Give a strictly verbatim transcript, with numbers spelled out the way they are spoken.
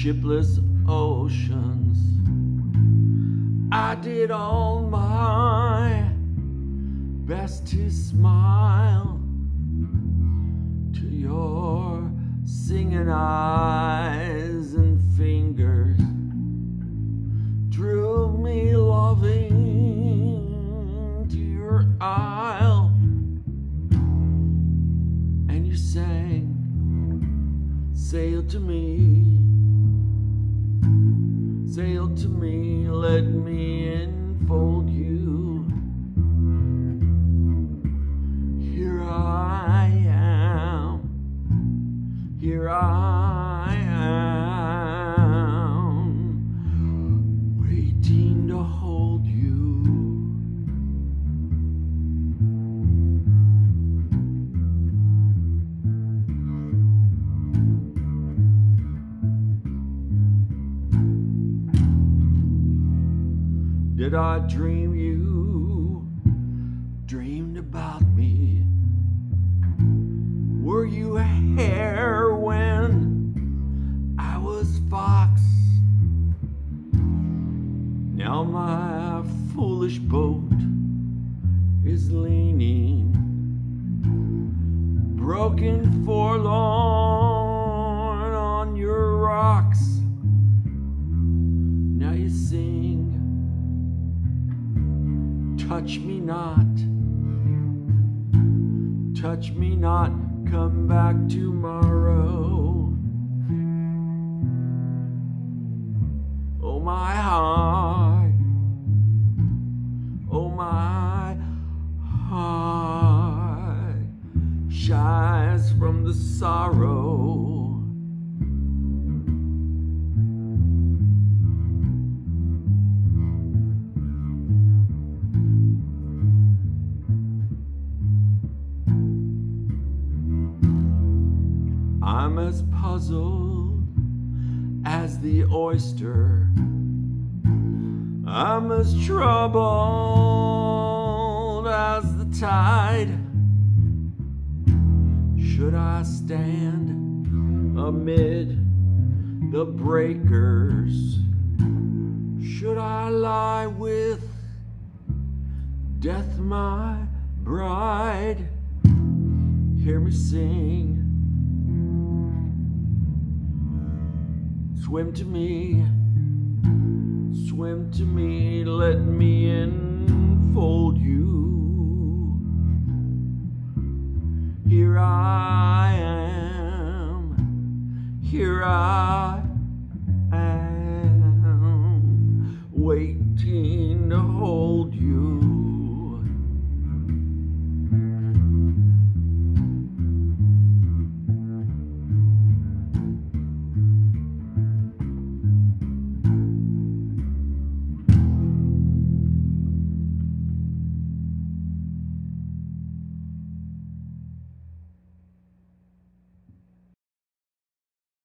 shipless oceans. I did all my best to smile to your singing eyes, and fingers drew me loving to your isle, and you sang, sail to me, sail to me, let me enfold you. Here I am, here I am, waiting to hold you. Did I dream you dreamed about me? Were you hare when I was fox? Now my foolish boat is leaning, broken forlorn on your rocks. Now you sing, touch me not, touch me not, come back tomorrow. Oh my heart, oh my heart shines from the sorrow. I'm as puzzled as the oyster, I'm as troubled as the tide. Should I stand amid the breakers? Should I lie with death my bride? Hear me sing, swim to me, swim to me, let me enfold you. Here I am, here I